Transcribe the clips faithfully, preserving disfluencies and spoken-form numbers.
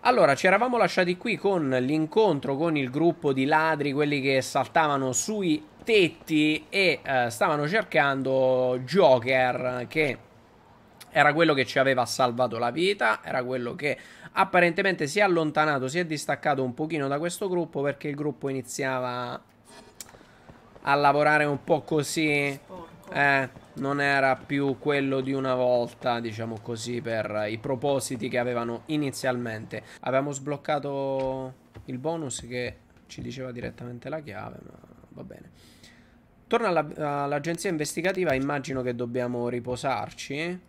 Allora, ci eravamo lasciati qui con l'incontro con il gruppo di ladri, quelli che saltavano sui tetti e eh, stavano cercando Joker, che era quello che ci aveva salvato la vita, era quello che apparentemente si è allontanato, si è distaccato un pochino da questo gruppo perché il gruppo iniziava a lavorare un po' così. Sporco. Eh, non era più quello di una volta, diciamo così, per i propositi che avevano inizialmente. Avevamo sbloccato il bonus che ci diceva direttamente la chiave, ma va bene. Torna alla- all'agenzia investigativa, immagino che dobbiamo riposarci.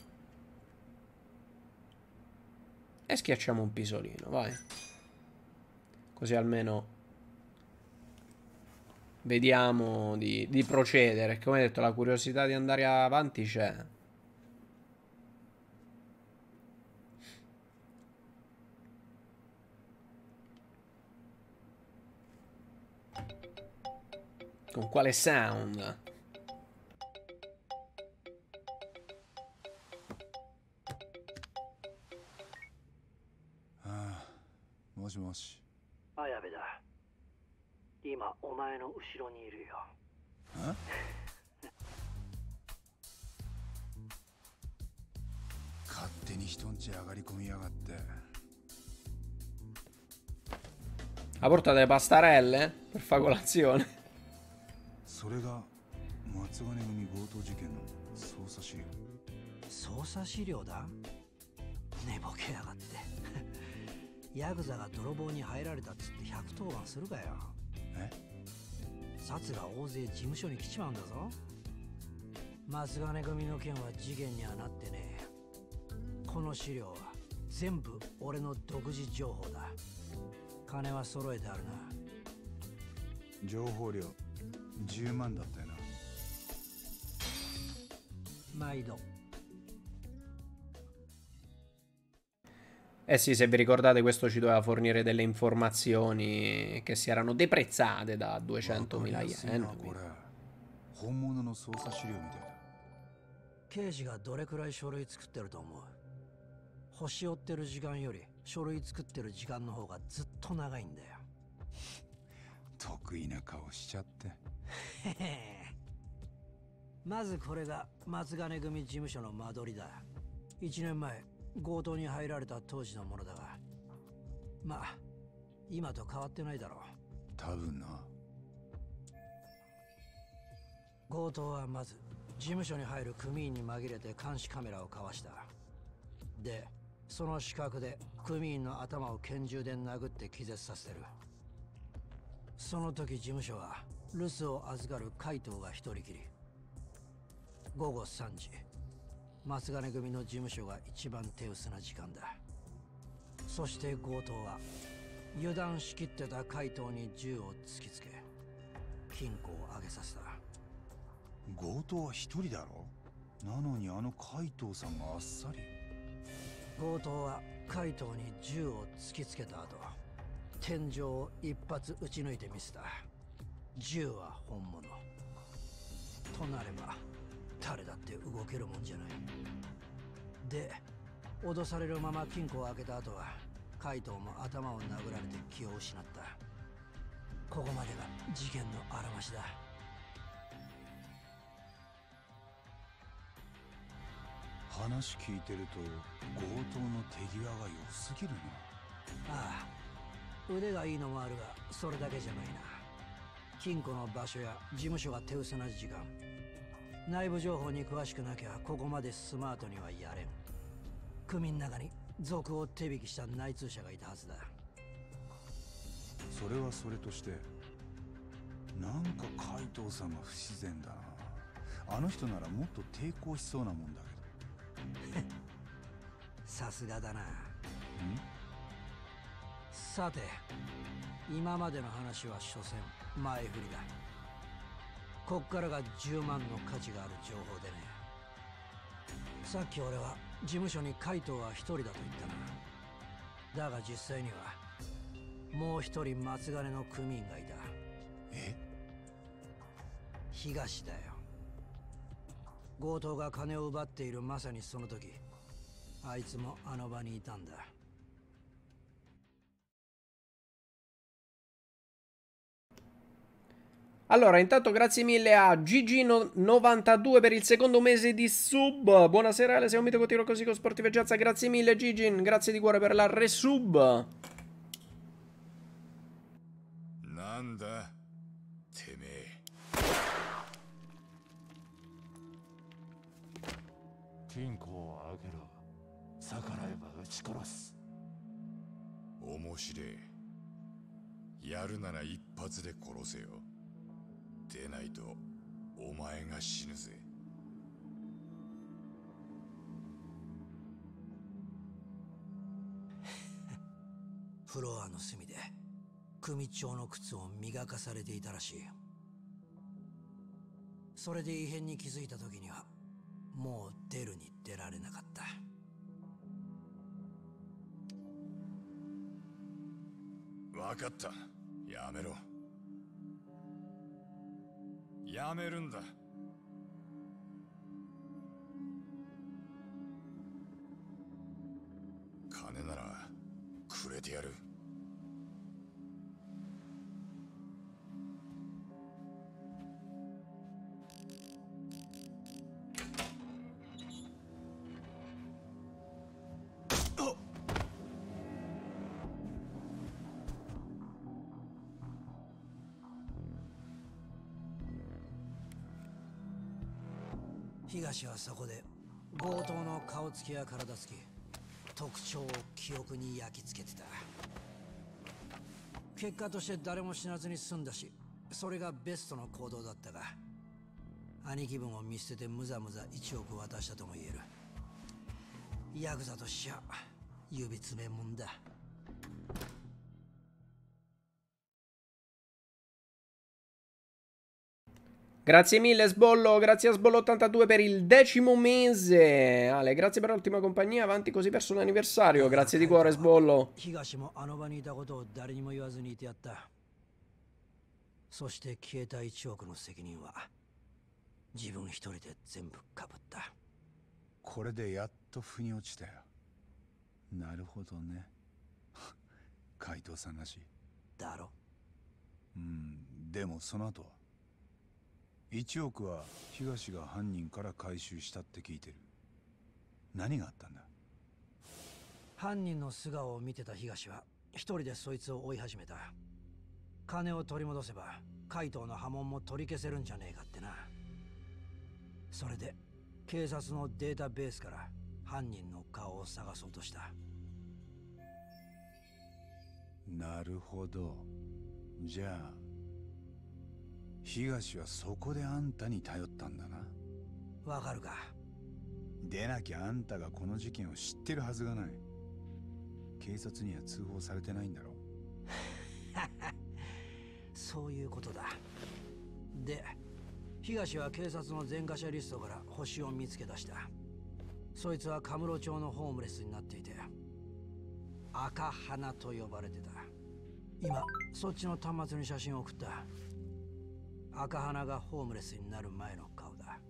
E schiacciamo un pisolino, vai. Così almeno vediamo di, di procedere. Come detto, la curiosità di andare avanti c'è. Con quale sound? ああ、もしもし。 綾部だ。今お前の後ろにいるよ。 え勝手に人んち上がり込みやがって。 Ha portato le pastarelle per fare colazione. それが松金組強盗事件の捜査資料。 捜査資料だ。寝ぼけやがって。ヤクザが泥棒に入られたっつってひゃくとおばんするかよ。 え殺が大勢事務所に来ちまうんだぞ。松金組の件は事件にはなってねえ。この資料は全部俺の独自情報だ。金は揃えてあるな。 情報料じゅうまんだったよな。 毎度。 Eh sì, se vi ricordate, questo ci doveva fornire delle informazioni che si erano deprezzate da duecentomila yen. これ本物の捜査資料みたいだ。 刑事がどれくらい書類作ってると思う？星追ってる時間より書類作ってる時間の方がずっと長いんだよ。 得意な顔しちゃって。 へへ。まずこれが松金組事務所の間取りだ。いちねんまえ強盗に入られた当時のものだが、まあ今と変わってないだろう。 多分な。 強盗はまず事務所に入る組員に紛れて監視カメラをかわした。でその死角で組員の頭を拳銃で殴って気絶させてる。その時事務所は留守を預かる海藤が一人きり。ごごさんじ、松金組の事務所が一番手薄な時間だ。そして強盗は油断しきってた海藤に銃を突きつけ金庫を上げさせた。 強盗は一人だろ。なのにあの海藤さんがあっさり。 強盗は海藤に銃を突きつけた後、天井を一発撃ち抜いてみせた。銃は本物となれば誰だって動けるもんじゃない。で脅されるまま金庫を開けた後は海藤も頭を殴られて気を失った。ここまでが事件のあらましだ。 話聞いてると強盗の手際が良すぎるな。 ああ、腕がいいのもあるがそれだけじゃないな。金庫の場所や事務所が手薄な時間、内部情報に詳しくなきゃここまでスマートにはやれん。組の中に賊を手引きした内通者がいたはずだ。 それはそれとしてなんか海藤さんが不自然だな。あの人ならもっと抵抗しそうなもんだけど。 さすがだな。 んさて、今までの話は所詮前振りだ。こっからがじゅうまんの価値がある情報でね。さっき俺は事務所に海藤は一人だと言ったな。だが実際にはもう一人松金の組員がいた。 え？ 東だよ。強盗が金を奪っているまさにその時、あいつもあの場にいたんだ。 Allora, intanto grazie mille a Gigi novantadue per il secondo mese di sub. Buonasera Ale, sei un mito, continuo così con sportiveggianza. Grazie mille Gigi, grazie di cuore per la resub. Nanda, te me. 金庫を開けろ。逆らえば撃ち殺す。 面白い。やるなら一発で殺せよ。でないとお前が死ぬぜ。 フロアの隅で組長の靴を磨かされていたらしい。それで異変に気づいた時にはもう出るに出られなかった。 分かった。やめろ。やめるんだ。金ならくれてやる。 東はそこで強盗の顔つきや体つき、特徴を記憶に焼き付けてた。結果として誰も死なずに済んだし、それがベストの行動だったが、兄貴分を見捨ててむざむざいちおく渡したとも言える。ヤクザとしちゃ指詰めもんだ。 Grazie mille Sbollo, grazie a Sbollo ottantadue per il decimo mese. Ale, grazie per l'ultima compagnia, avanti così verso l'anniversario. Grazie di cuore Sbollo. 東もあの場にいたことを誰にも言わずにいてやった。そして消えたいちおくの責任は自分一人で全部かぶった。 これでやっと腑に落ちたよ。なるほどね。海藤さんらしい。 だろ。 うん、でもその後はいちおくは東が犯人から回収したって聞いてる。何があったんだ？ 犯人の素顔を見てた東は一人でそいつを追い始めた。金を取り戻せば海藤の波紋も取り消せるんじゃねえかってな。それで警察のデータベースから犯人の顔を探そうとした。 なるほど。じゃあ東はそこであんたに頼ったんだな。 わかるか？ でなきゃあんたがこの事件を知ってるはずがない。警察には通報されてないんだろ。 そういうことだ。で、東は警察の前科者リストから星を見つけ出した。そいつはカムロ町のホームレスになっていて、赤花と呼ばれてた。今そっちの端末に写真を送った。赤花がホームレスになる前の顔だ。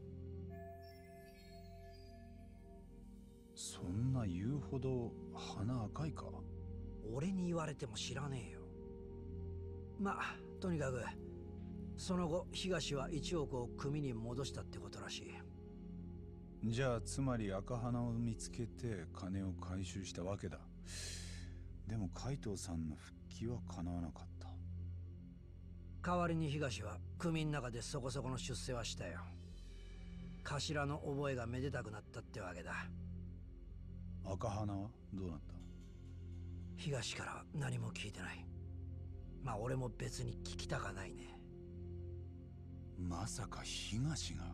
そんな言うほど鼻赤いか？ 俺に言われても知らねえよ。まあとにかくその後東はいちおくを組に戻したってことらしい。 じゃあつまり赤花を見つけて金を回収したわけだ。でも海藤さんの復帰は叶わなかった。 代わりに東は組の中でそこそこの出世はしたよ。頭の覚えがめでたくなったってわけだ。 赤花はどうなった？ 東からは何も聞いてない。まあ俺も別に聞きたかないね。 まさか東が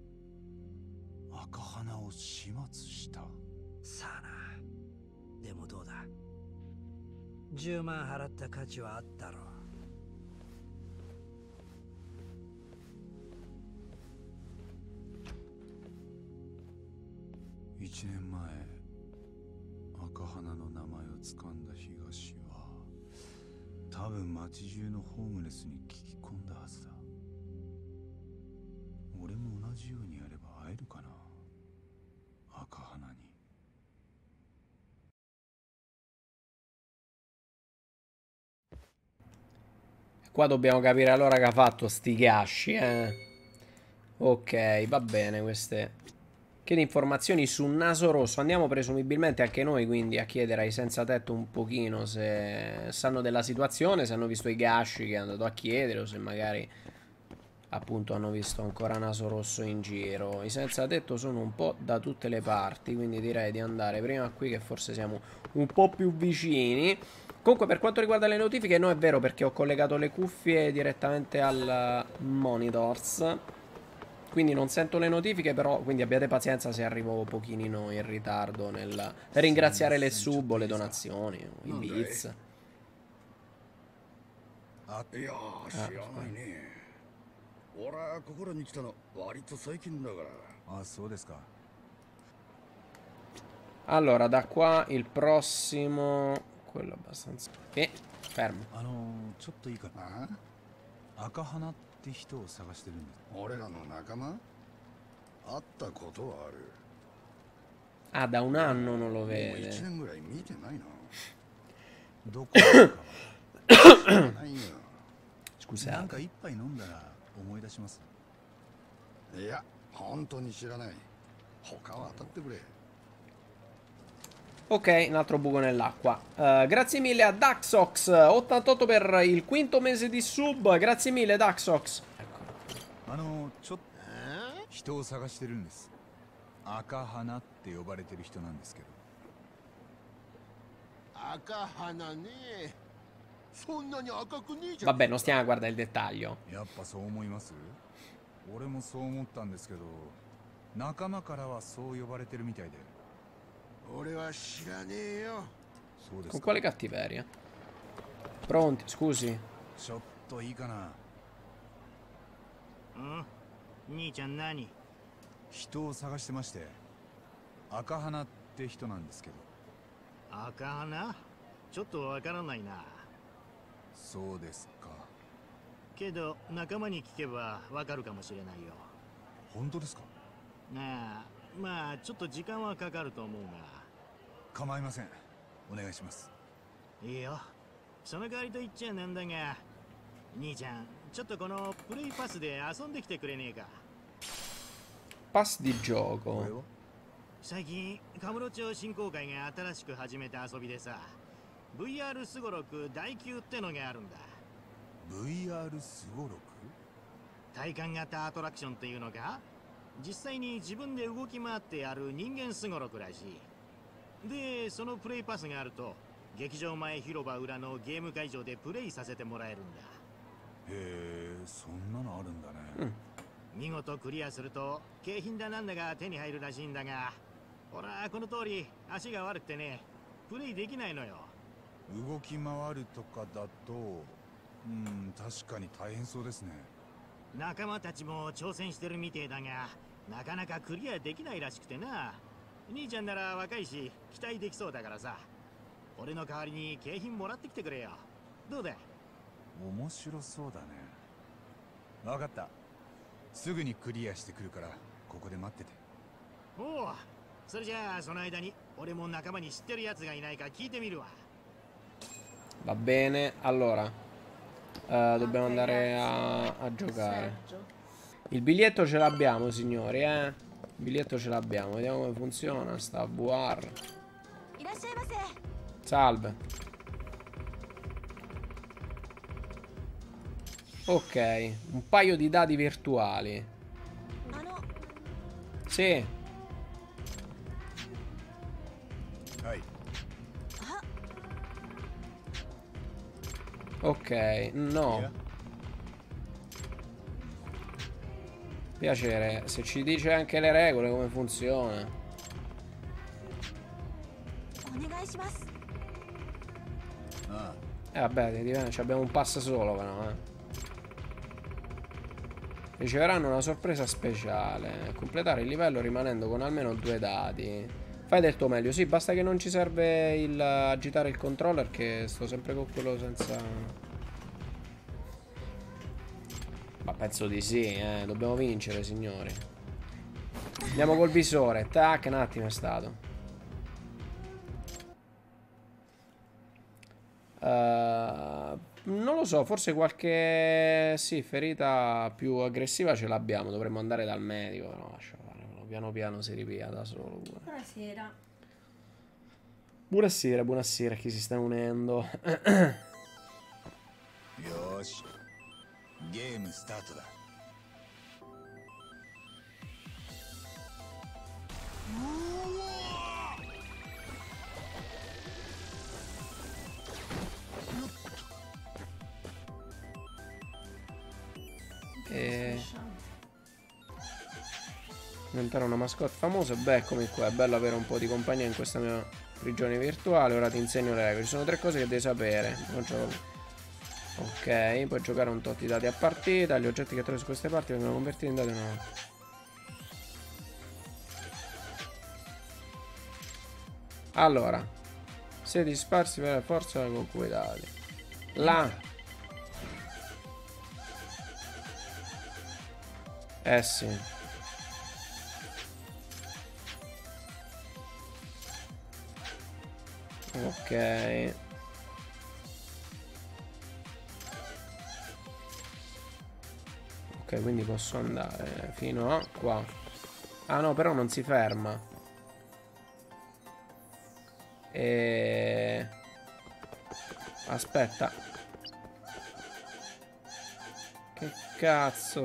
赤花を始末した？ さあな。でもどうだ、じゅうまん払った価値はあったろう。 一年前赤花の名前を掴んだ東は多分町中のホームレスに聞き込んだはずだ。俺も同じようにやれば会えるかな、赤花に。 Qua dobbiamo capire allora che ha fatto sti Gashi, eh. Ok, va bene queste. Chiede informazioni su Naso Rosso. Andiamo presumibilmente anche noi quindi a chiedere ai senza tetto un pochino se sanno della situazione, se hanno visto i Gashi che è andato a chiedere o se magari appunto hanno visto ancora Naso Rosso in giro. I senza tetto sono un po' da tutte le parti, quindi direi di andare prima qui che forse siamo un po' più vicini. Comunque per quanto riguarda le notifiche no, è vero, perché ho collegato le cuffie direttamente al monitors, quindi non sento le notifiche, però quindi abbiate pazienza se arrivo pochino in ritardo nel ringraziare le sub o le donazioni, i bits. Ah, いやー、知らないね。俺はここらに来たの割と最近だから。 あ、そうですか。 Allora, da qua il prossimo, quello abbastanza. Eh, fermo. あのちょっといいかな。赤花って人を探してるんです。 俺らの仲間会ったことはある。 Ah, da un anno non lo もう一 vede. 年ぐらい見てないな。 どこですか。 ないよ。 なんか Scusate. 一杯飲んだら思い出します。 いや、本当に知らない。他は当たってくれ。 Ok, un altro buco nell'acqua. Uh, grazie mille a Daxox ottantotto per il quinto mese di sub. Grazie mille Daxox. あのちょっと人を探してるんです。赤花って呼ばれてる人なんですけど。 赤花ね。そんなに赤くねえじゃん。 Vabbè, non stiamo a guardare il dettaglio. やっぱそう思います？俺もそう思ったんですけど、仲間からはそう呼ばれてるみたいで。 俺は知らねえよ。 そうです Con か。 quale cattiveria? Pronti, scusi. ちょっといいかな。 うん兄ちゃん何人を探してまして、赤花って人なんですけど。 赤花ちょっとわからないなそうですか。 けど仲間に聞けばわかるかもしれないよ本当ですか。 なあまあちょっと時間はかかると思う構いません。お願いします。 がいいよその代わりと言っちゃなんだが兄ちゃんちょっとこのプレイパスで遊んできてくれねえか Pass di これ gioco. は最近カムロ町振興会が新しく始めた遊びでさ ブイアール すごろく第きゅうってのがあるんだブイアール すごろく。 体感型アトラクションっていうのか実際に自分で動き回ってやる人間すごろくらしいでそのプレイパスがあると劇場前広場裏のゲーム会場でプレイさせてもらえるんだへえ、そんなのあるんだね。 見事クリアすると景品だなんだが手に入るらしいんだがほらこの通り足が悪くてねプレイできないのよ動き回るとかだと、うん、確かに大変そうですね。 仲間たちも挑戦してるみてえだがなかなかクリアできないらしくてな兄ちゃんなら若いし期待できそうだからさ俺の代わりに景品もらってきてくれよどうだ面白そうだね。わかった。すぐにクリアしてくるからここで待ってて。 おおそれじゃあその間に俺も仲間に知ってるやつがいないか聞いてみるわ Va bene, allora eh, dobbiamo andare a, a giocare. Il biglietto ce l'abbiamo, signori, eh. Il biglietto ce l'abbiamo. Vediamo come funziona. Sta V R. Salve. Ok, un paio di dadi virtuali. Sì. Vai. Ok, no. Piacere, se ci dice anche le regole come funziona. Ah, Eh vabbè, di- ci abbiamo un pass solo però, eh. Riceveranno una sorpresa speciale. Completare il livello rimanendo con almeno due dadi. Fai del tuo meglio. Sì, basta che non ci serve il agitare il controller, che sto sempre con quello senza... Ma penso di sì, eh. Dobbiamo vincere, signori. Andiamo col visore. Tac, un attimo è stato. Uh, Non lo so, forse qualche... Sì, ferita più aggressiva ce l'abbiamo. Dovremmo andare dal medico. No, lascia fare. Piano piano si ripia da solo. Pure. Buonasera. Buonasera, buonasera a chi si sta unendo. Yoshi. Game start da. E... diventare una mascotte famosa. Beh, eccomi qua. È bello avere un po' di compagnia in questa mia prigione virtuale. Ora ti insegno le regole. Ci sono tre cose che devi sapere. Ok, puoi giocare un tot di dati a partita. Gli oggetti che trovi su queste parti vengono convertiti in dati no. Allora, se ti sparsi per la forza con quei dati. Là. Eh sì. Ok. Ok, quindi posso andare fino a qua. Ah no, però non si ferma. E... aspetta. Che cazzo?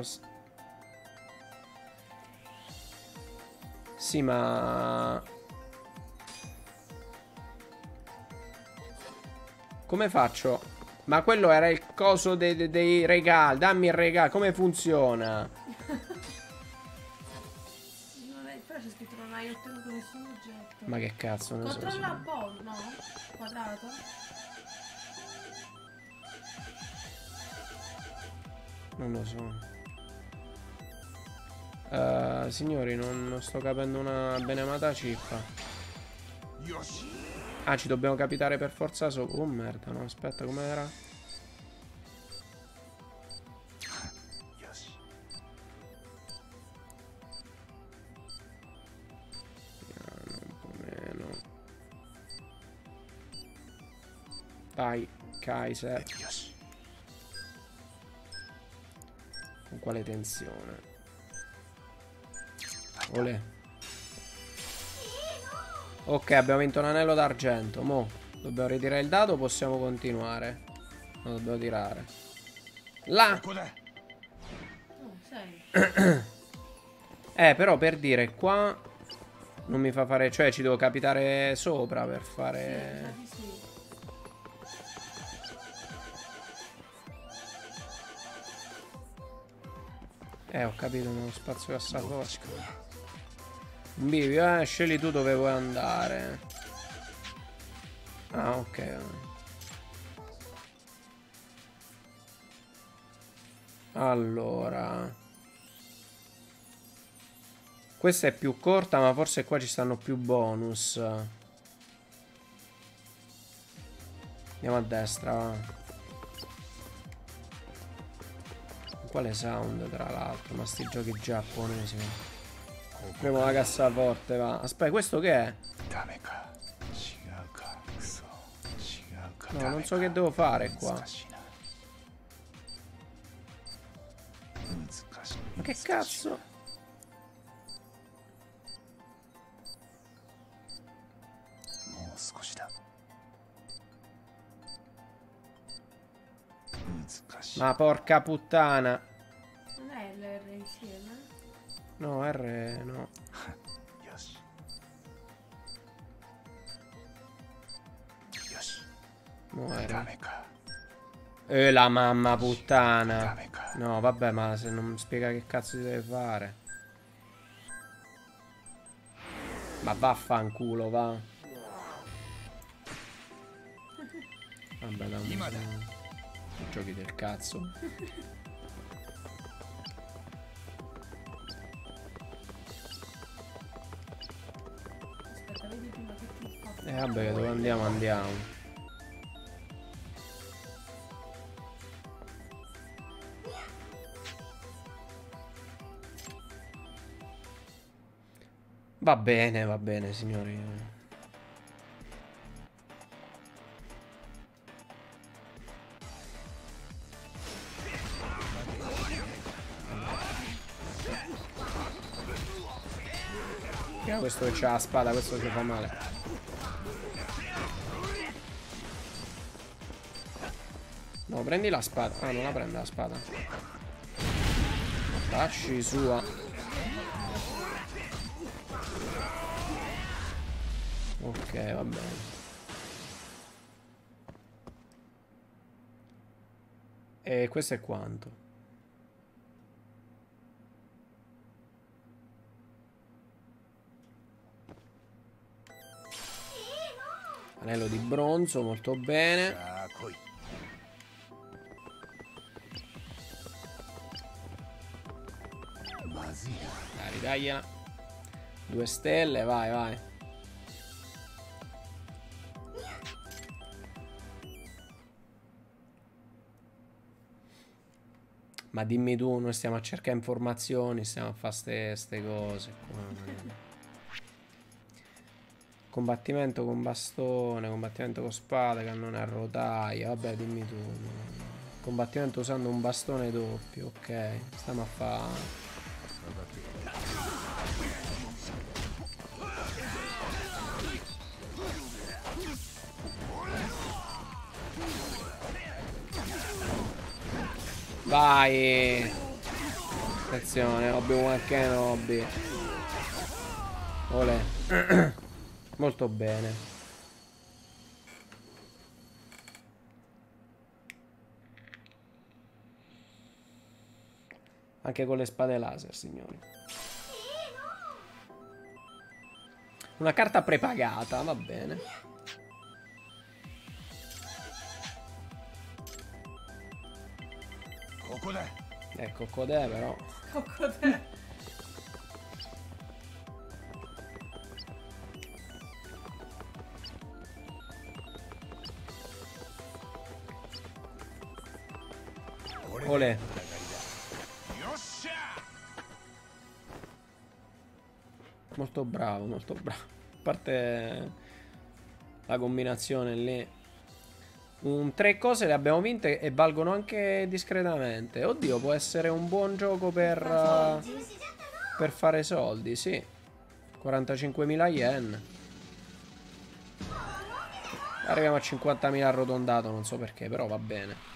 Sì, ma... come faccio? Ma quello era il coso dei, dei, dei regali. Dammi il regalo. Come funziona? Non è, però c'è scritto non hai ottenuto nessun oggetto. Ma che cazzo ne so. Controlla un po', no? Quadrato. Non lo so. Uh, signori, non, non sto capendo una benemata cifra. Ah, ci dobbiamo capitare per forza sopra. Oh merda, no, aspetta, com'era? Un po' meno. Dai, Kaiser. Con quale tensione? Olè. Ok, abbiamo vinto un anello d'argento. Mo dobbiamo ritirare il dado o possiamo continuare? No, dobbiamo tirare. Là. Oh, sei. Eh, però per dire, qua non mi fa fare... cioè ci devo capitare sopra per fare... Sì, sì. Eh, ho capito, nello spazio cassaforte. Un bivio, eh, scegli tu dove vuoi andare. Ah, ok. Allora, questa è più corta, ma forse qua ci stanno più bonus. Andiamo a destra, va. Quale sound, tra l'altro? Ma sti giochi giapponesi. Premo la cassaforte, va. Aspetta, questo che è? No, non so che devo fare qua. Ma che cazzo? Ma porca puttana. Non è l'R insieme? No, R no. Muore. E la mamma puttana. No, vabbè, ma se non mi spiega che cazzo si deve fare. Ma vaffanculo, va. Vabbè, da un... giochi del cazzo. Aspetta, vedi prima che ti fa. Eh vabbè, dove andiamo andiamo. Va bene, va bene, signori. questo che c'ha la spada, questo ci fa male. No, prendi la spada. Ah, non la prende la spada. Lasci sua. Ok, va bene. E questo è quanto? Anello di bronzo, molto bene. Dai, ridagliela. Due stelle, vai, vai. Ma dimmi tu, noi stiamo a cercare informazioni, stiamo a fare ste cose qua. Combattimento con bastone, combattimento con spada, cannone a rotaia. Vabbè, dimmi tu. Combattimento usando un bastone doppio, ok. Stiamo a fare. Vai. Attenzione, hobby one can hobby. Olè. Molto bene. Anche con le spade laser, signori. Una carta prepagata, va bene. Ecco, codè però. Coccodè. Olè. Molto bravo, molto bravo. A parte la combinazione lì. Un tre cose le abbiamo vinte e valgono anche discretamente. Oddio, può essere un buon gioco per, uh, per fare soldi, sì. quarantacinquemila yen. Arriviamo a cinquantamila arrotondato, non so perché, però va bene.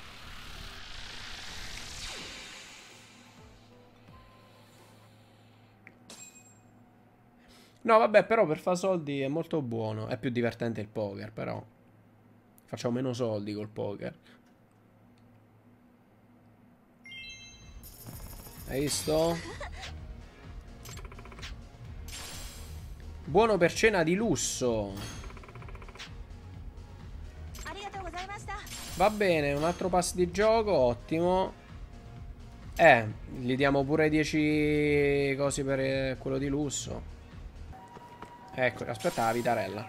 No, vabbè, però per fare soldi è molto buono. È più divertente il poker, però. Facciamo meno soldi col poker. Hai visto? Buono per cena di lusso. Va bene, un altro pass di gioco, ottimo. Eh, gli diamo pure dieci cose per quello di lusso. Ecco, aspetta la vitarella.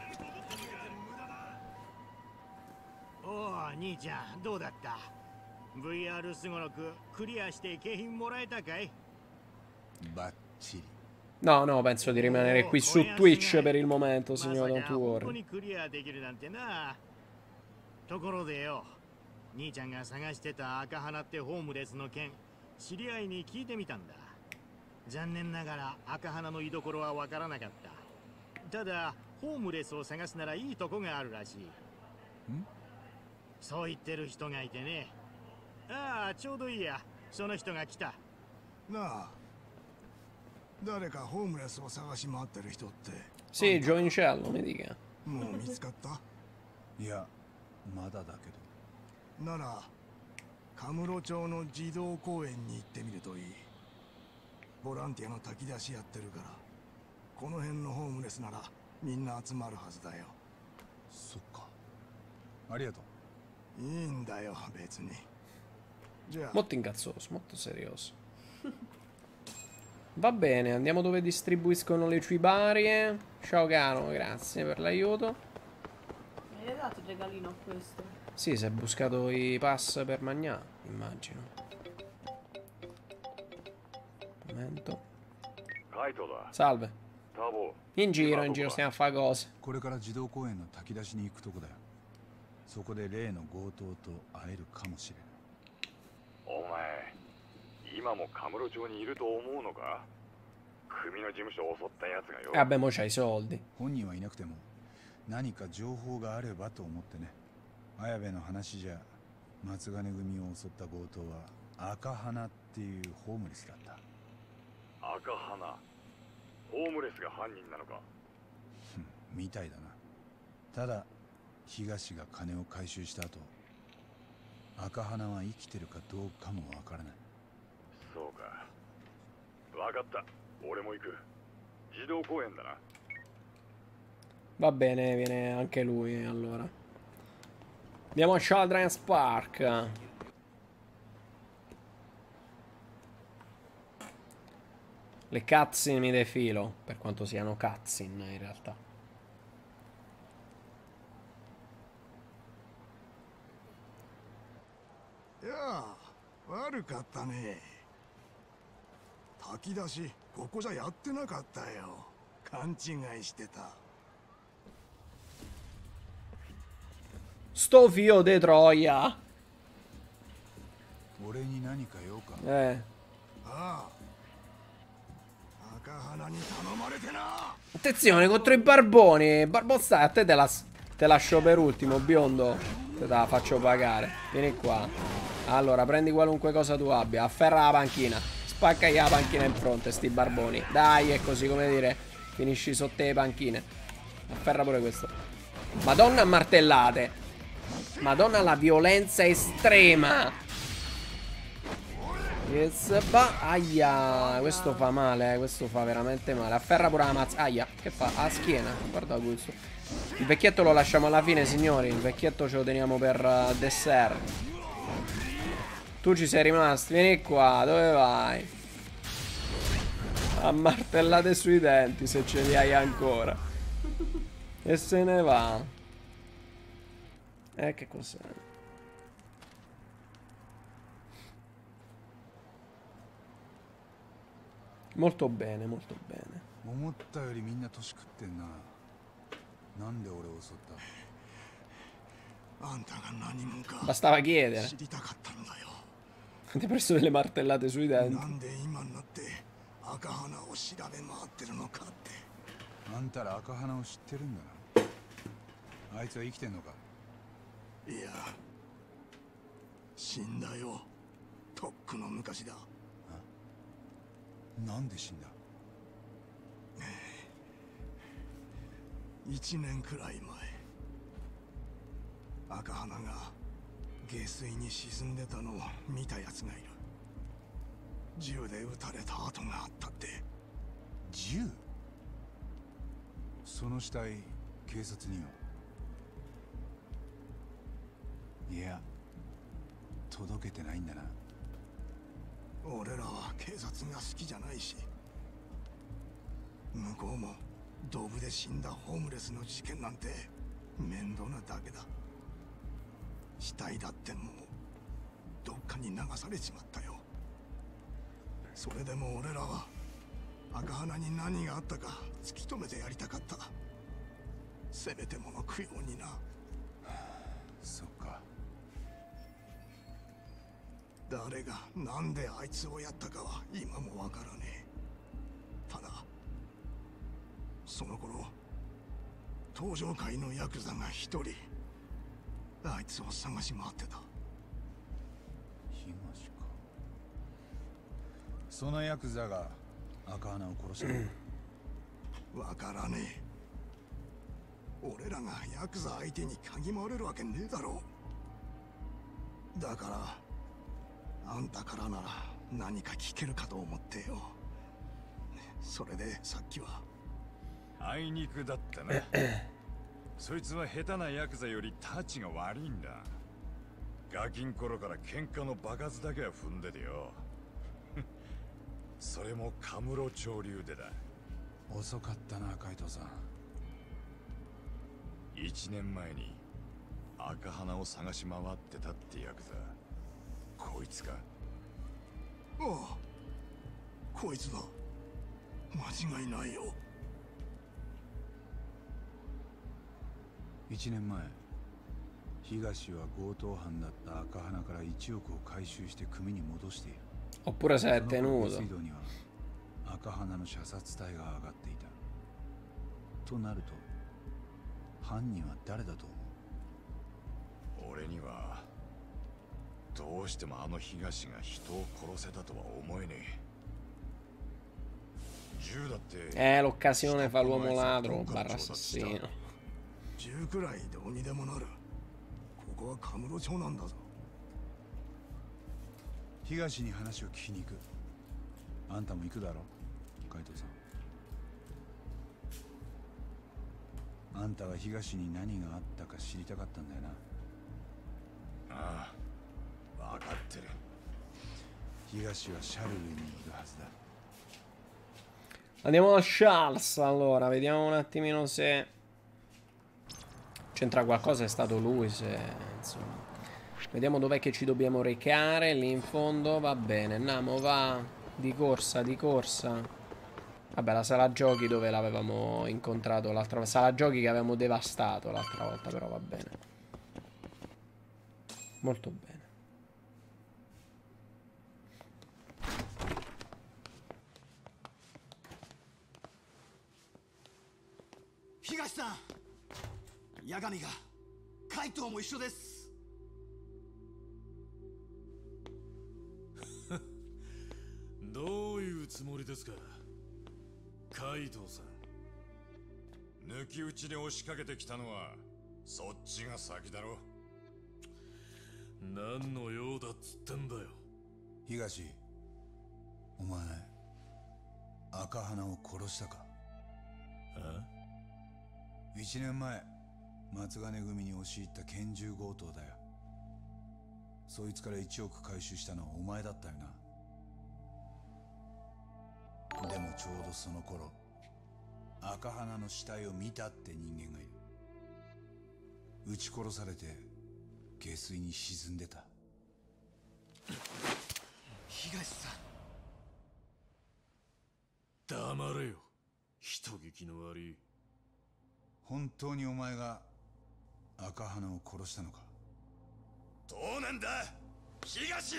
Oh, 兄ちゃんどうだった ブイアール すごろくクリアして景品もらえたかいバッチリ No, no, penso di rimanere qui su Twitch per il momento, signor Don't worry. ここにクリアできるなんてな。ところでよ、兄ちゃんが探してた赤花ってホームレスの件、知り合いに聞いてみたんだ。残念ながら赤花の居所はわからなかった。ただホームレスを探すならいいとこがあるらしい。ん？そう言ってる人がいてね。ああ、ちょうどいいや。その人が来た。 なあ、誰かホームレスを探し回ってる人って。 Sì, giovincello, mi dica. もう見つかった？ いやまだだけど。 ならカムロ町の児童公園に行ってみるといい。ボランティアの炊き出しやってるから、この辺のホームレスならみんな集まるはずだよ。 そっか、ありがとう。いいんだよ別に。じゃあ Molto incazzoso, molto serioso. Va bene, andiamo dove distribuiscono le cibarie. Ciao caro, grazie per l'aiuto. Mi hai dato il regalino a questo? Sì, si è buscato i pass per mangiare, immagino. Un momento. Salve. In giro, in giro, stiamo a fare cose. これから児童公園の炊き出しに行くとこだよ。そこで例の強盗と会えるかもしれない。 お前、今もカムロ町にいると思うのか？ 組の事務所を襲ったやつがよ。 E vabbè, mo c'hai i soldi. 本人はいなくても何か情報があればと思ってね。綾部の話じゃ松金組を襲った強盗は赤花っていうホームレスだった。 赤花、ホームレスが犯人なのか。 みたいだな。ただ東が金を回収した後、赤花は生きてるかどうかもわからない。 そうか、分かった。俺も行く。児童公園だな。 Va bene, viene anche lui allora. Andiamo a Children's Park. Le cutscene mi defilo, per quanto siano cutscene in realtà. Ya, 悪かったね。炊き出し、ここじゃやってなかったよ。勘違いしてた。 Sto fio de Troia. 俺に何か用か。 Eh. ああ。赤花に頼まれてな。 Attenzione contro i barboni. Barbostai, a te te, la, te lascio per ultimo, biondo. Te la faccio pagare. Vieni qua. Allora, prendi qualunque cosa tu abbia. Afferra la panchina. Spaccagli la panchina in fronte, sti barboni. Dai, è così come dire. Finisci sotto le panchine. Afferra pure questo. Madonna martellate. Madonna la violenza estrema. Yes, ba aia. Questo fa male, eh. Questo fa veramente male. Afferra pure la mazza. Aia, che fa? A schiena. Guarda questo. Il vecchietto lo lasciamo alla fine, signori. Il vecchietto ce lo teniamo per uh, dessert. Tu ci sei rimasto. Vieni qua. Dove vai? A martellate sui denti, se ce li hai ancora. E se ne va. Eh, che cos'è? Molto bene, molto bene. 思ったよりみんな年食ってんな。なんで俺を襲った？ あんたが何者か Bastava chiedere. 知りたかったんだよ。 Ti hai preso delle martellate sui denti. なんで今になって赤花を調べ回ってるのかって。 あんたら赤花を知ってるんだな。あいつは生きてんのか？ いや、死んだよ。とっくの昔だ。 なんで死んだ？ 一年くらい前、赤花が下水に沈んでたのを見たやつがいる。銃で撃たれた跡があったって。 銃？その死体警察には？いや、届けてないんだな。 俺らは警察が好きじゃないし、向こうもドブで死んだホームレスの事件なんて面倒なだけだ。死体だってもうどっかに流されちまったよ。それでも俺らは赤花に何があったか突き止めてやりたかった。せめてもの供養にな。 そっか。 誰がなんであいつをやったかは今もわからねえ。ただその頃登場界のヤクザが一人あいつを探し回ってた。 東か。そのヤクザが赤花を殺したの？ わからねえ。俺らがヤクザ相手に嗅ぎ回れるわけねえだろう。だからあんたからなら何か聞けるかと思ってよ。それでさっきは。 あいにくだったな。そいつは下手なヤクザよりタチが悪いんだ。ガキン頃から喧嘩の場数だけは踏んでてよ。それもカムロ潮流でだ。 遅かったな、海藤さん。 一年前に赤花を探し回ってたってヤクザ、こいつか？ ああ、こいつだ。間違いないよ。 一年前、東は強盗犯だった赤花からいちおくを回収して組に戻している。 Oppure se è その頃 tenuto. 下水道には赤赤花の射殺隊が上がっていた。となると犯人は誰だと思う？ 俺にはどうしてもあの東が人を殺せたとは思えねえ。銃だって Eh, l'occasione fa l'uomo ladro barra assassino. 銃くらいどうにでもなる。ここはカムロ町なんだぞ。 東に話を聞きに行く。あんたも行くだろ、海藤さん。あんたは東に何があったか知りたかったんだよな。 ああ、分かってる。 東はシャルルにいるはずだ。 Andiamo a Charles, allora, vediamo un attimino se c'entra qualcosa, è stato lui, se insomma. Vediamo dov'è che ci dobbiamo recare, lì in fondo, va bene, andiamo, va, di corsa, di corsa. Vabbè, la sala giochi dove l'avevamo incontrato l'altra volta, sala giochi che avevamo devastato l'altra volta, però va bene. Molto bene. 東さん、八神が海藤も一緒です。 どういうつもりですか、海藤さん。 抜き打ちで押しかけてきたのはそっちが先だろ。 何の用だっつってんだよ。 東、お前赤花を殺したか？ あ？ 一年前松金組に押し入った拳銃強盗だよ。そいつからいちおく回収したのはお前だったよな。でもちょうどその頃赤花の死体を見たって人間がいる。撃ち殺されて下水に沈んでた。 東さ黙ん、 れよ、人聞きの悪い。 本当にお前が赤花を殺したのか？ どうなんだ東。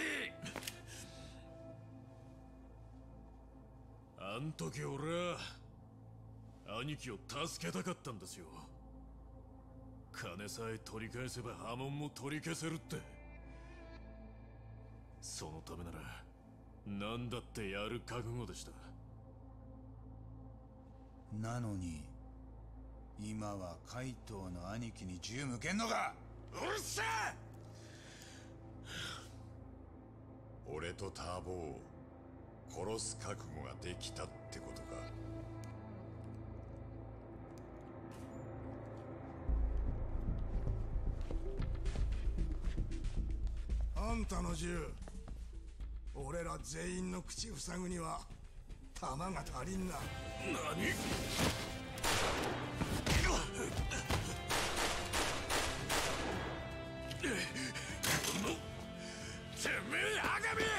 あん時俺は兄貴を助けたかったんですよ。金さえ取り返せば波紋も取り消せるって。そのためなら何だってやる覚悟でした。 なのに今は海藤の兄貴に銃向けんのか？ うるせえ。俺とターボを殺す覚悟ができたってことか。 あんたの銃、俺ら全員の口塞ぐには弾が足りんな。 何？てめえ赤身！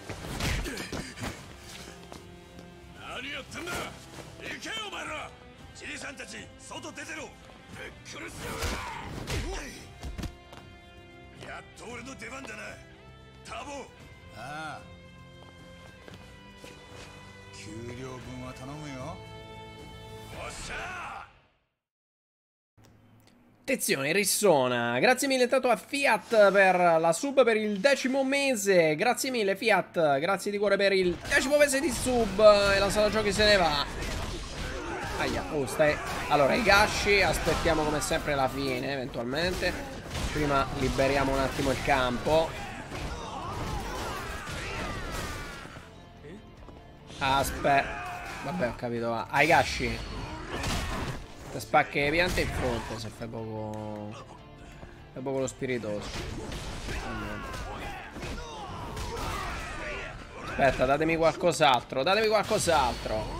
何やってんだ！行けよお前ら！じいさんたち外出てろ！ぶっ殺すよ！ やっと俺の出番だな、ターボ。 ああ、給料分は頼むよ。 おっしゃ！ Attenzione, Rissona, grazie mille tanto a Fiat per la sub per il decimo mese. Grazie mille Fiat, grazie di cuore per il decimo mese di sub. E la sala giochi se ne va. Aia, oh stai. Allora i gasci aspettiamo come sempre la fine eventualmente. Prima liberiamo un attimo il campo. Aspetta. Vabbè, ho capito, va. Ai gasci. Te spacchi le piante in fronte se fai poco. Fai poco lo spiritoso. Aspetta, datemi qualcos'altro. Datemi qualcos'altro.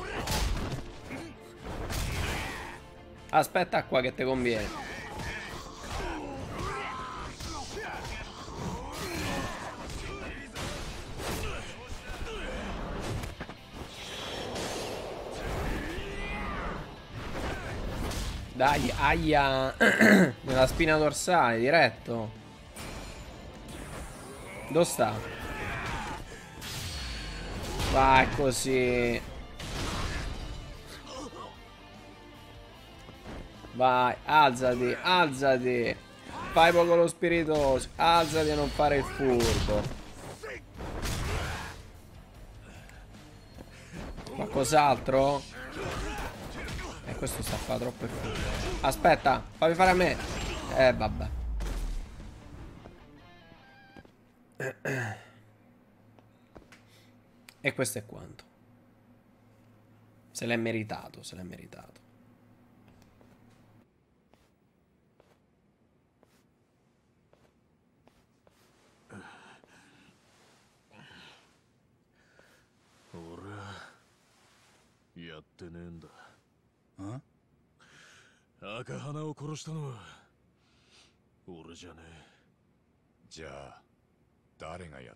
Aspetta qua che te conviene. Dai, aia. Nella spina dorsale, diretto. Dove sta? Vai così. Vai, alzati, alzati. Fai poco lo spiritoso. Alzati e non fare il furbo. Qualcos'altro? E eh, questo sta a fare troppo il furbo. Aspetta, fammi fare a me. Eh, vabbè. E questo è quanto. Se l'è meritato, se l'è meritato. Oraやってねえんだ。 あ？ 赤花を殺したのは俺じゃねえ。 じゃあ誰がやった？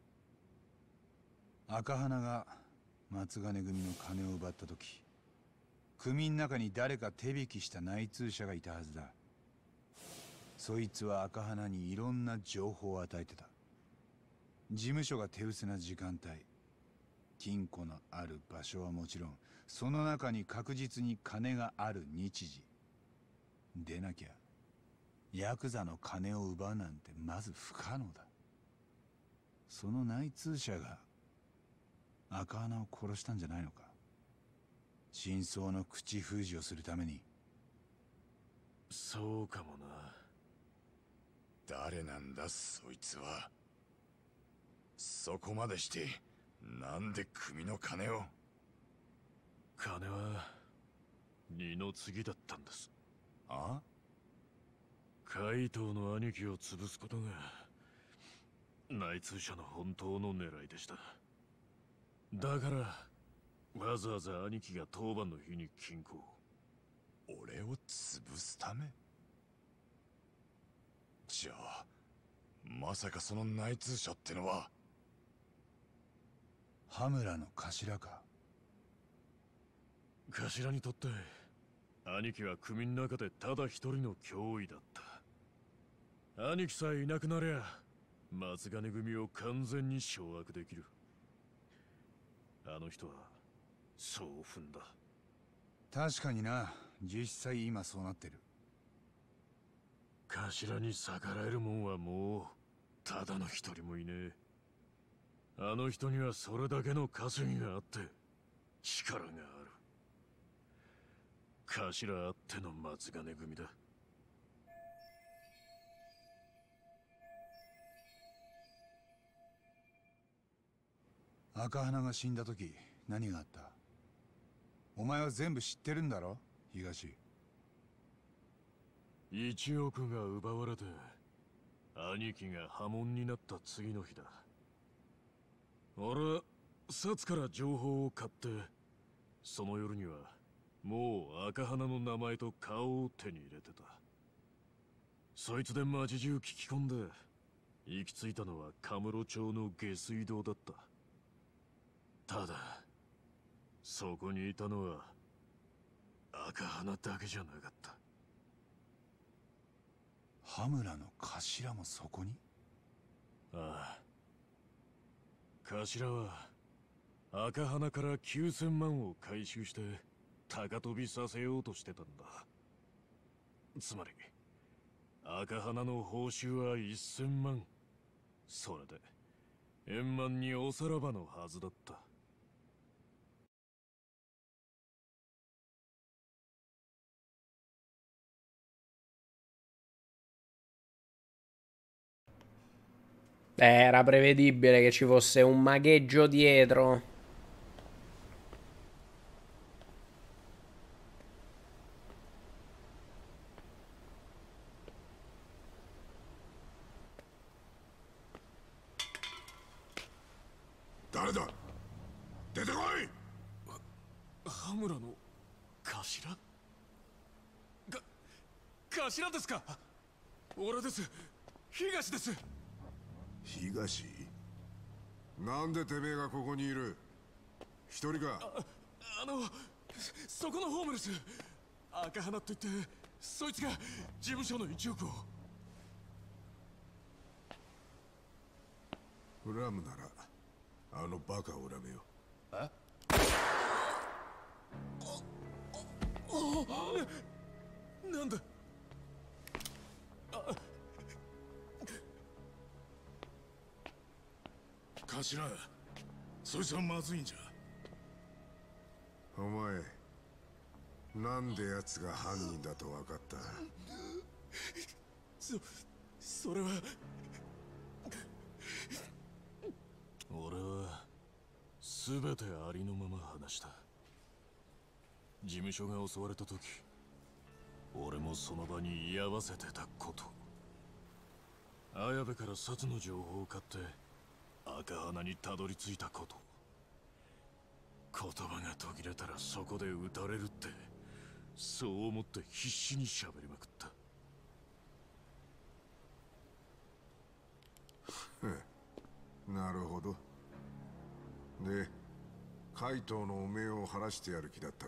赤花が松金組の金を奪った時、組の中に誰か手引きした内通者がいたはずだ。そいつは赤花にいろんな情報を与えてた。事務所が手薄な時間帯、金庫のある場所はもちろん、その中に確実に金がある日時でなきゃヤクザの金を奪うなんてまず不可能だ。その内通者が赤花を殺したんじゃないのか。真相の口封じをするために。 そうかもな。 誰なんだそいつは。そこまでしてなんで組の金を？ 金は二の次だったんです。 あ？ 怪盗の兄貴を潰すことが内通者の本当の狙いでした。だからわざわざ兄貴が当番の日に金庫を。 俺を潰すため？じゃあまさかその内通者ってのは羽村の頭か。 頭にとって兄貴は組の中でただ一人の脅威だった。兄貴さえいなくなりゃ松金組を完全に掌握できる。あの人はそう踏んだ。 確かにな、実際今そうなってる。 頭に逆らえるもんはもうただの一人もいねえ。あの人にはそれだけの稼ぎがあって力がある。頭あっての松金組だ。 赤花が死んだ時何があった？お前は全部知ってるんだろ東。 一億が奪われて兄貴が破門になった次の日だ。俺は薩から情報を買って、その夜にはもう赤花の名前と顔を手に入れてた。そいつで町中聞き込んで行き着いたのはカムロ町の下水道だった。ただそこにいたのは赤花だけじゃなかった。 羽村の頭もそこに？ ああ。頭は赤花からきゅうせんまんを回収して高飛びさせようとしてたんだ。つまり赤花の報酬はせんまん。それで円満におさらばのはずだった。 Era prevedibile che ci fosse un magheggio dietro. Dare da? Dete koi! 羽村の頭？か、頭ですか？俺です。東です。 東？なんでてめえがここにいる？一人か？ あ、あの、そこのホームレス。赤花と言って、そいつが事務所の一億を。 恨むならあのバカを恨めよ。 え？ なんだ。 頭、そいつはまずいんじゃ。 お前、なんで奴が犯人だと分かった？ そ、それは俺は全てありのまま話した。事務所が襲われた時、俺もその場に居合わせてたこと、綾部から札の情報を買って赤鼻にたどり着いたこと、言葉が途切れたらそこで撃たれるって、そう思って必死に喋りまくった。 なるほど。で、怪盗の汚名を晴らしてやる気だったか。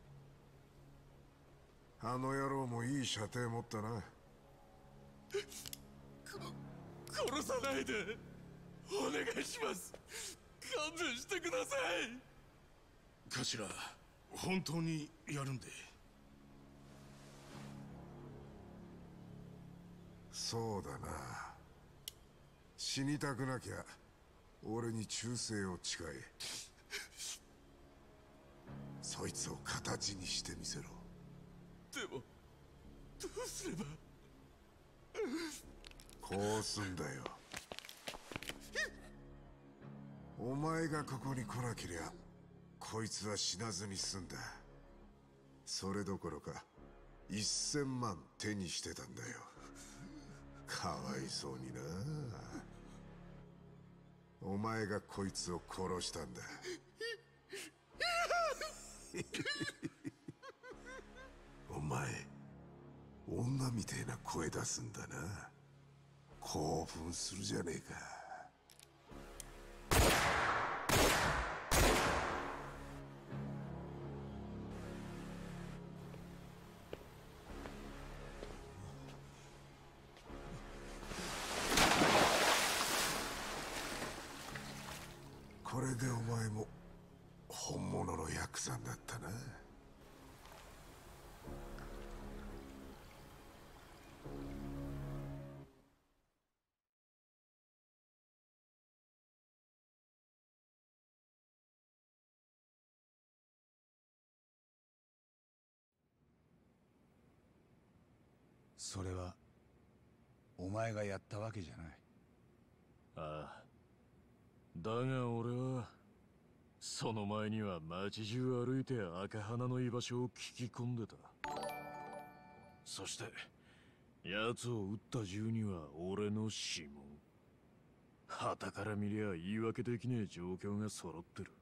あの野郎もいい射程持ったな。 殺さないで、お願いします。勘弁してください。 頭、本当にやるんで。 そうだな。死にたくなきゃ俺に忠誠を誓え。そいつを形にしてみせろ。 でもどうすれば。 こうすんだよ。お前がここに来なけりゃこいつは死なずに済んだ。それどころか一千万手にしてたんだよ。かわいそうにな。お前がこいつを殺したんだ。お前、女みてえな声出すんだな。興奮するじゃねえか。これでお前も本物のヤクザになったな。 それはお前がやったわけじゃない。 ああ、だが俺はその前には街中歩いて赤鼻の居場所を聞き込んでた。そして奴を撃った銃には俺の指紋。旗から見りゃ言い訳できねえ状況が揃ってる。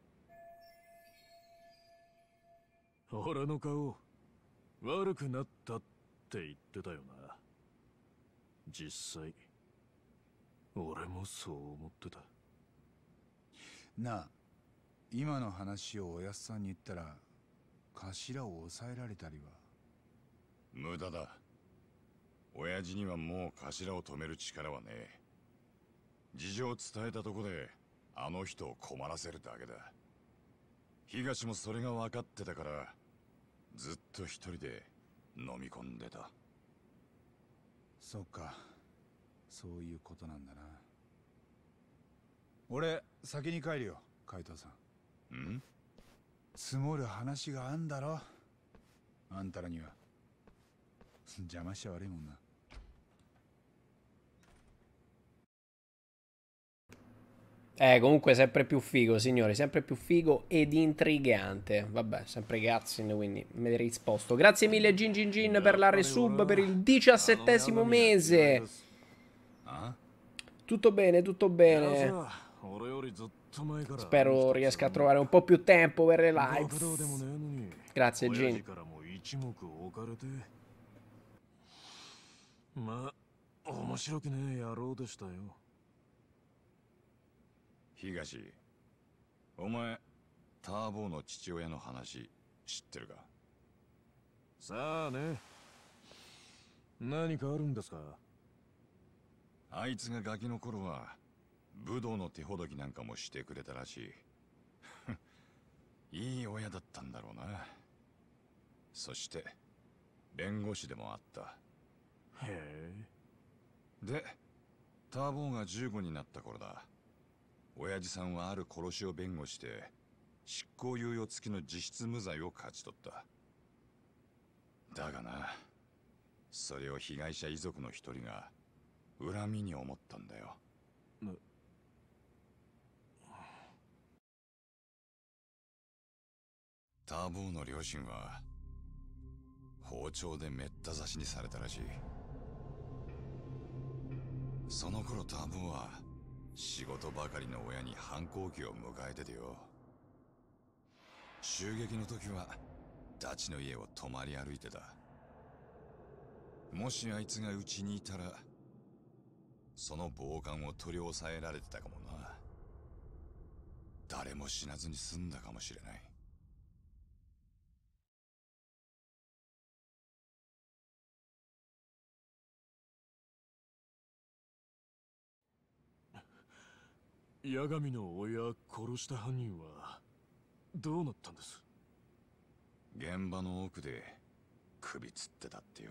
俺の顔悪くなったって言ってたよな。実際俺もそう思ってた。 なあ、今の話をおやっさんに言ったら頭を抑えられたりは。 無駄だ。親父にはもう頭を止める力はねえ。事情を伝えたとこであの人を困らせるだけだ。東もそれが分かってたからずっと一人で飲み込んでた。 そうか、そういうことなんだな。俺先に帰るよ、海藤さん。 ん？ 積もる話があんだろ、あんたらには。邪魔しちゃ悪いもんな。 Eh, comunque sempre più figo, signori, sempre più figo ed intrigante. Vabbè, sempre Gatzin, quindi me ne risposto. Grazie mille Gin Gin Gin per la resub per il diciassettesimo mese. Tutto bene, tutto bene. Spero riesca a trovare un po' più tempo per le live. Grazie Gin. まあ面白くねえ野郎でしたよ。 東、お前ターボーの父親の話知ってるか？ さあね、何かあるんですか？ あいつがガキの頃は武道の手ほどきなんかもしてくれたらしい。いい親だったんだろうな。そして弁護士でもあった。 へえ。 でターボーがじゅうごになった頃だ。親父さんはある殺しを弁護して執行猶予付きの実質無罪を勝ち取った。だがな、それを被害者遺族の一人が恨みに思ったんだよ。ターボーの両親は包丁でめった刺しにされたらしい。その頃ターボーは仕事ばかりの親に反抗期を迎えててよ。襲撃の時はダチの家を泊まり歩いてた。もしあいつがうちにいたらその暴漢を取り押さえられてたかもな。誰も死なずに済んだかもしれない。 八神の親殺した犯人はどうなったんです？ 現場の奥で首つってたってよ。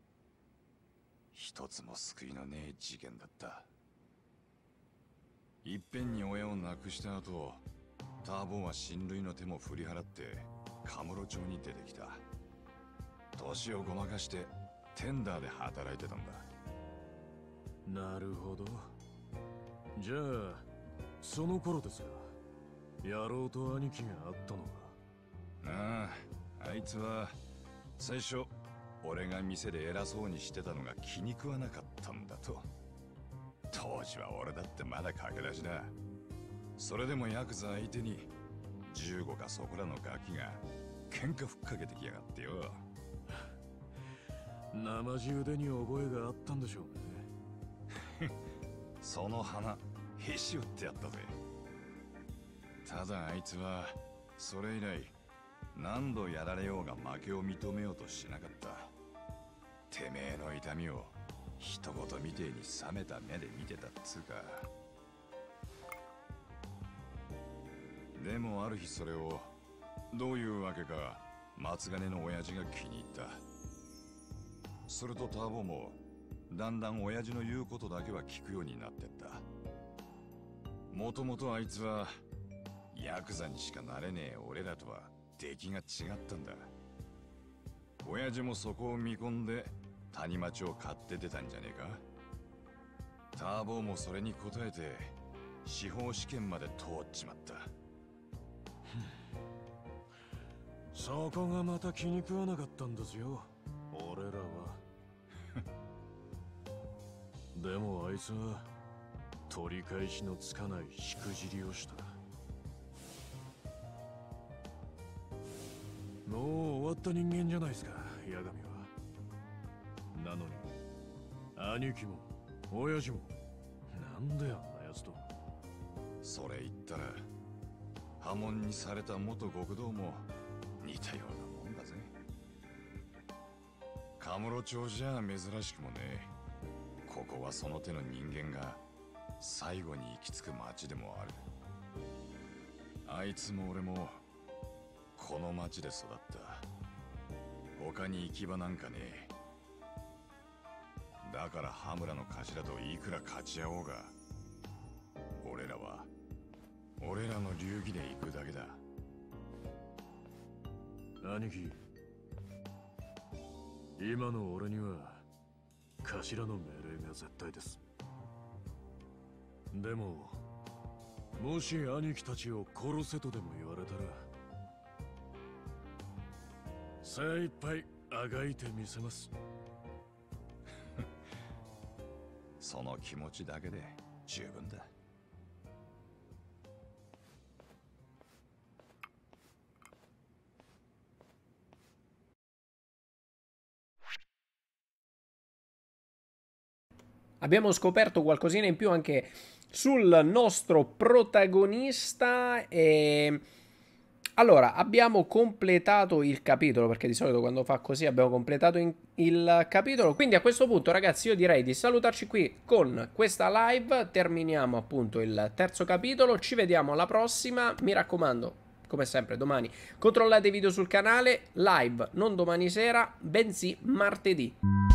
一つも救いのねえ事件だった。いっぺんに親を亡くした後、ターボーは親類の手も振り払ってカムロ町に出てきた。年をごまかしてテンダーで働いてたんだ。 なるほど。じゃあその頃ですか、野郎と兄貴があったのは。ああ、あいつは最初俺が店で偉そうにしてたのが気に食わなかったんだと。当時は俺だってまだ駆け出しだ。それでもヤクザ相手にじゅうごかそこらのガキが喧嘩ふっかけてきやがってよ。 生地腕に覚えがあったんでしょうね。 その花へし折ってやったぜ。ただあいつはそれ以来何度やられようが負けを認めようとしなかった。てめえの痛みを人事みてえに冷めた目で見てたっつうか。でもある日それをどういうわけか松金の親父が気に入った。するとターボもだんだん親父の言うことだけは聞くようになってった。もともとあいつはヤクザにしかなれねえ俺らとは出来が違ったんだ。親父もそこを見込んで谷町を買って出たんじゃねえか。ターボーもそれに応えて司法試験まで通っちまった。 そこがまた気に食わなかったんですよ、俺らは。でもあいつは取り返しのつかないしくじりをした。もう終わった人間じゃないですか、八神は。なのに兄貴も親父もなんであんなやつと。 それ言ったら破門にされた元極道も似たようなもんだぜ。カムロ町じゃ珍しくもね。ここはその手の人間が最後に行き着く町でもある。あいつも俺もこの町で育った。他に行き場なんかねえ。だから羽村の頭といくら勝ち合おうが俺らは俺らの流儀で行くだけだ。 兄貴、今の俺には頭の命令が絶対です。でももし兄貴たちを殺せとでも言われたら精一杯あがいてみせます。 その気持ちだけで十分だ。 Abbiamo scoperto qualcosina in più anche sul nostro protagonista e... Allora, abbiamo completato il capitolo, perché di solito quando fa così abbiamo completato in, il capitolo. Quindi a questo punto, ragazzi, io direi di salutarci qui con questa live. Terminiamo appunto il terzo capitolo. Ci vediamo alla prossima. Mi raccomando, come come sempre domani controllate i video sul canale, live non domani sera, bensì martedì.